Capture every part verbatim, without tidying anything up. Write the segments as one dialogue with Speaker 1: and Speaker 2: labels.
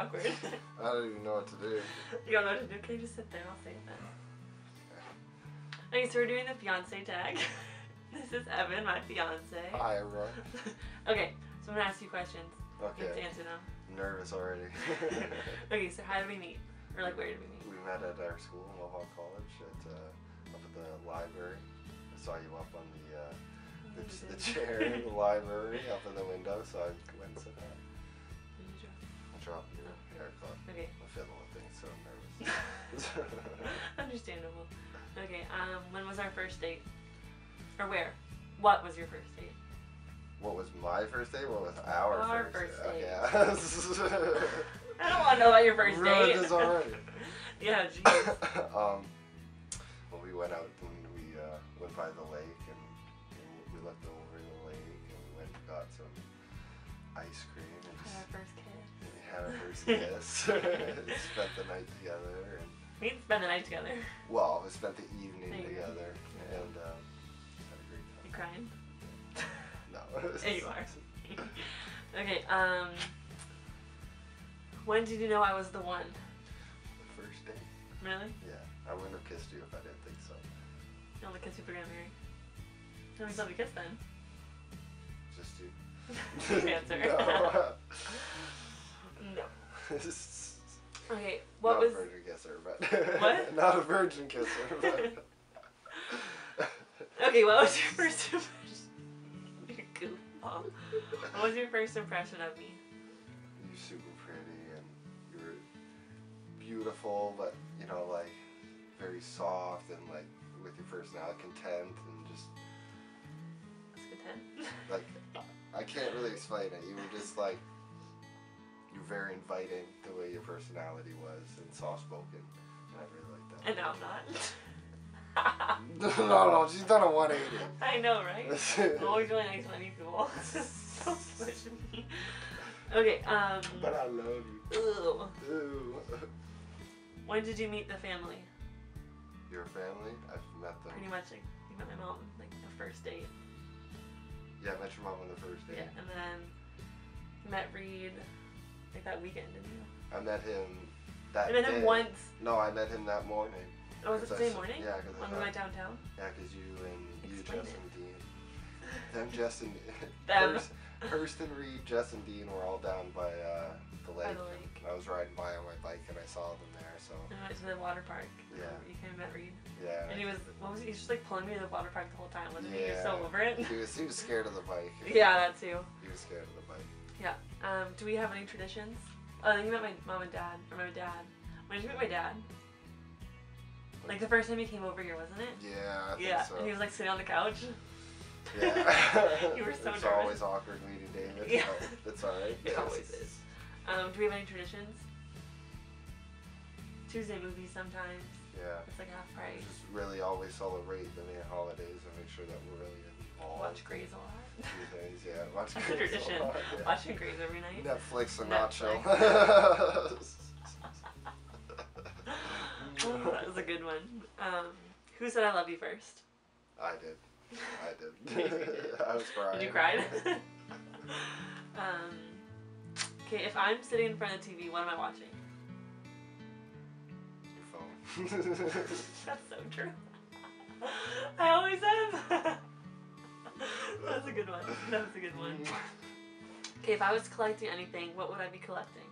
Speaker 1: awkward.
Speaker 2: I don't even know what to do.
Speaker 1: You don't know what to do? Okay, just sit there. I'll say it then. Okay, so we're doing the fiance tag. This is Evan, my fiance.
Speaker 2: Hi, everyone.
Speaker 1: Okay, so I'm gonna ask you questions.
Speaker 2: Okay.
Speaker 1: You have to answer them.
Speaker 2: Nervous already.
Speaker 1: Okay, so how did we meet? Or like, where did we meet?
Speaker 2: We met at our school, Mohawk College, at uh, up at the library. I saw you up on the uh, the, the chair in the library, up in the window, so I went and said hi.
Speaker 1: Did you drop?
Speaker 2: I dropped your
Speaker 1: Oh.
Speaker 2: haircut.
Speaker 1: Okay.
Speaker 2: I'm feeling with things, so I'm nervous.
Speaker 1: Understandable. Okay, um, when was our first date? Or where? What was your first date?
Speaker 2: What was my first date? What was our,
Speaker 1: Our
Speaker 2: first,
Speaker 1: first date.
Speaker 2: Okay.
Speaker 1: I don't want to know about your first
Speaker 2: Ruined
Speaker 1: date.
Speaker 2: this already.
Speaker 1: Yeah, jeez.
Speaker 2: um, well, we went out and we uh, went by the lake and, and we looked over the lake and we went and got some ice cream and
Speaker 1: Had
Speaker 2: just
Speaker 1: our first kiss.
Speaker 2: and we had our first kiss. Spent the night together and
Speaker 1: We didn't spend the night together.
Speaker 2: well, we spent the evening
Speaker 1: There you go.
Speaker 2: together and um, had a great
Speaker 1: You
Speaker 2: time.
Speaker 1: crying?
Speaker 2: No.
Speaker 1: There you are. Okay, um, when did you know I was the one?
Speaker 2: The first date.
Speaker 1: Really?
Speaker 2: Yeah, I wouldn't have kissed you if I didn't think so.
Speaker 1: You only kiss people get married. How many times we kiss then?
Speaker 2: Just you.
Speaker 1: Good answer.
Speaker 2: No.
Speaker 1: No. Okay, what
Speaker 2: Not
Speaker 1: was...
Speaker 2: a virgin kisser, but
Speaker 1: What?
Speaker 2: Not a virgin kisser, but
Speaker 1: Okay, what was your first impression? You goofball. What was your first impression of me?
Speaker 2: you're super pretty and you're beautiful, but you know, like very soft and like with your personality, content and just
Speaker 1: That's content.
Speaker 2: like I can't really explain it. You were just like you're very inviting the way your personality was and soft spoken. And I really like that.
Speaker 1: And now I'm not.
Speaker 2: no, no, she's done a one eighty.
Speaker 1: I know, right? I'm always really nice when I meet people. Don't push me. Okay, um...
Speaker 2: But I love you.
Speaker 1: Ew.
Speaker 2: Ew.
Speaker 1: When did you meet the family?
Speaker 2: Your family? I've met them.
Speaker 1: Pretty much, like, you met my mom, like, the first date.
Speaker 2: Yeah, I met your mom on the first date.
Speaker 1: Yeah, and then you met Reed, like, that weekend, didn't you?
Speaker 2: I met him that
Speaker 1: I met
Speaker 2: day.
Speaker 1: him once.
Speaker 2: No, I met him that morning.
Speaker 1: Oh, was it the
Speaker 2: 'Cause I
Speaker 1: same
Speaker 2: s-
Speaker 1: morning?
Speaker 2: Yeah, because
Speaker 1: When we went downtown?
Speaker 2: Yeah, because you and you,
Speaker 1: Explain
Speaker 2: Jess
Speaker 1: it.
Speaker 2: and Dean. Them, Jess and
Speaker 1: Them.
Speaker 2: Hurst, Hurst and Reed, Jess and Dean were all down by uh, the lake.
Speaker 1: By the lake.
Speaker 2: I was riding by on my bike and I saw them there. So
Speaker 1: And we went to the water park.
Speaker 2: Yeah.
Speaker 1: You came and met Reed.
Speaker 2: yeah.
Speaker 1: And he was, what was he? He was just, like, pulling me to the water park the whole time, wasn't he? He was
Speaker 2: Yeah.
Speaker 1: so over it.
Speaker 2: He was he was scared of the bike.
Speaker 1: Yeah, that too.
Speaker 2: He was scared of the bike.
Speaker 1: Yeah. Um, do we have any traditions? Oh, I think you met my mom and dad. Or my dad. When did you meet my dad? Like the first time he came over here, wasn't it?
Speaker 2: Yeah. I think
Speaker 1: Yeah.
Speaker 2: So.
Speaker 1: And he was like sitting on the couch.
Speaker 2: Yeah.
Speaker 1: You were so
Speaker 2: It's
Speaker 1: nervous.
Speaker 2: always awkward meeting David.
Speaker 1: Yeah.
Speaker 2: So it's alright.
Speaker 1: It always is. Um, do we have any traditions? Tuesday movies sometimes.
Speaker 2: Yeah.
Speaker 1: It's like half price.
Speaker 2: Just really always celebrate the main holidays and make sure that we're really involved.
Speaker 1: Watch Grey's a lot.
Speaker 2: Tuesdays, yeah. Watch
Speaker 1: That's a
Speaker 2: Grey's
Speaker 1: tradition.
Speaker 2: lot, yeah.
Speaker 1: Watching Grey's every night.
Speaker 2: Netflix and
Speaker 1: Netflix.
Speaker 2: nacho.
Speaker 1: Oh, that was a good one. Um, who said I love you first?
Speaker 2: I did. I did. I was crying.
Speaker 1: Did you cry? um, okay, if I'm sitting in front of the T V, what am I watching?
Speaker 2: Your phone.
Speaker 1: That's so true. I always am. That's a good one. That was a good one. Okay, if I was collecting anything, what would I be collecting?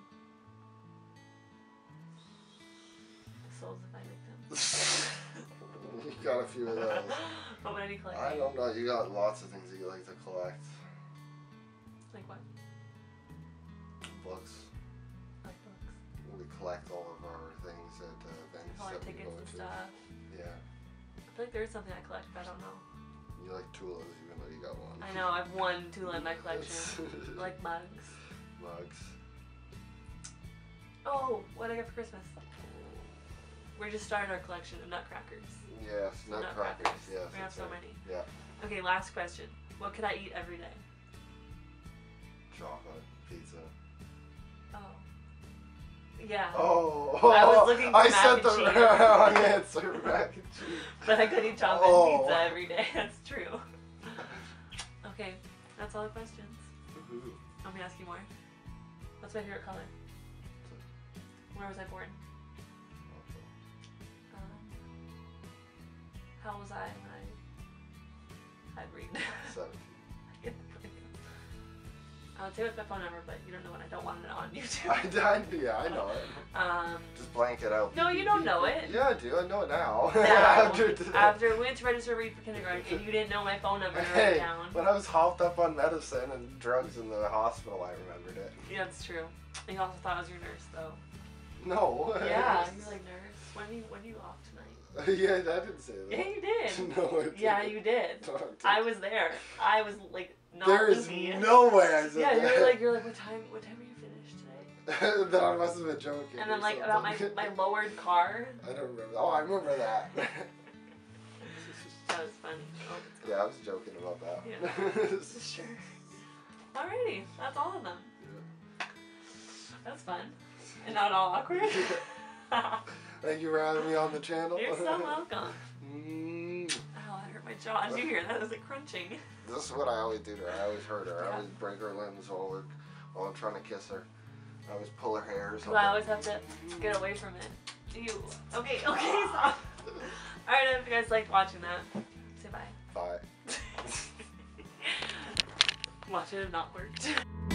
Speaker 1: The souls of my victims.
Speaker 2: You got a few of those.
Speaker 1: What would I be collecting?
Speaker 2: I don't know. You got lots of things that you like to collect.
Speaker 1: Like what?
Speaker 2: Books.
Speaker 1: Like books.
Speaker 2: We collect all of our things at uh, events
Speaker 1: All our
Speaker 2: that we
Speaker 1: tickets
Speaker 2: go
Speaker 1: and
Speaker 2: to.
Speaker 1: stuff.
Speaker 2: Yeah.
Speaker 1: I feel like there is something I collect, but I don't know.
Speaker 2: You like Tulas even though you got one.
Speaker 1: I know, I have one Tula in my collection. I like mugs.
Speaker 2: Mugs.
Speaker 1: Oh, what did I get for Christmas? We're just starting our collection of nutcrackers.
Speaker 2: Yes,
Speaker 1: So
Speaker 2: nutcrackers.
Speaker 1: nutcrackers.
Speaker 2: Yes,
Speaker 1: We have
Speaker 2: that's
Speaker 1: so
Speaker 2: right.
Speaker 1: many.
Speaker 2: Yeah.
Speaker 1: Okay, last question. What could I eat every day?
Speaker 2: Chocolate, pizza.
Speaker 1: Oh. Yeah.
Speaker 2: Oh,
Speaker 1: I was looking for
Speaker 2: I
Speaker 1: mac
Speaker 2: said
Speaker 1: and
Speaker 2: the
Speaker 1: cheese.
Speaker 2: wrong answer, mac and cheese.
Speaker 1: But I could eat chocolate
Speaker 2: Oh.
Speaker 1: and pizza every day. That's true. Okay, that's all the questions.
Speaker 2: Ooh,
Speaker 1: Let me ask you more. What's my favorite color? Where was I born? Um, how was I when I I'd read?
Speaker 2: Seventeen.
Speaker 1: I would say with my phone number, but you don't know what I don't want it on YouTube.
Speaker 2: I, I, yeah, I know it.
Speaker 1: Um,
Speaker 2: Just blank it out.
Speaker 1: no, you don't know it.
Speaker 2: Yeah, I do. I know it now.
Speaker 1: Now,
Speaker 2: after,
Speaker 1: after we went to register to read for kindergarten, and you didn't know my phone number to write
Speaker 2: Hey,
Speaker 1: it down.
Speaker 2: when I was hopped up on medicine and drugs in the hospital, I remembered it.
Speaker 1: Yeah, that's true. And you also thought I was your nurse, though.
Speaker 2: No.
Speaker 1: Yeah, you're like, nurse, when are you, when are you off tonight?
Speaker 2: Yeah, I didn't say that.
Speaker 1: Yeah, you did.
Speaker 2: No, I didn't.
Speaker 1: Yeah, you did.
Speaker 2: No, I didn't.
Speaker 1: I was there. I was like, not
Speaker 2: There is
Speaker 1: loopy.
Speaker 2: no way I said
Speaker 1: Yeah,
Speaker 2: that.
Speaker 1: you're like, you're like, what time, what time are you finished today?
Speaker 2: Then I must have been joking.
Speaker 1: And
Speaker 2: or
Speaker 1: then like about my,
Speaker 2: something.
Speaker 1: my lowered car.
Speaker 2: I don't remember. Oh, I remember that.
Speaker 1: That was funny. Oh, it's
Speaker 2: Yeah, I was joking about that.
Speaker 1: Yeah. Sure. Alrighty, that's all of them.
Speaker 2: Yeah.
Speaker 1: That's fun. And not all awkward.
Speaker 2: Thank you for having me on the channel.
Speaker 1: You're so welcome.
Speaker 2: Mm.
Speaker 1: Oh, that hurt my jaw. Did you hear that? It was like crunching.
Speaker 2: This is what I always do to her. I always hurt her. I
Speaker 1: Yeah.
Speaker 2: always break her limbs while, we're, while I'm trying to kiss her. I always pull her hair or something.
Speaker 1: Well, I always have to get away from it. Ew. Okay, okay, stop. Alright, I hope you guys liked watching that. Say bye.
Speaker 2: Bye.
Speaker 1: Watch it have not worked.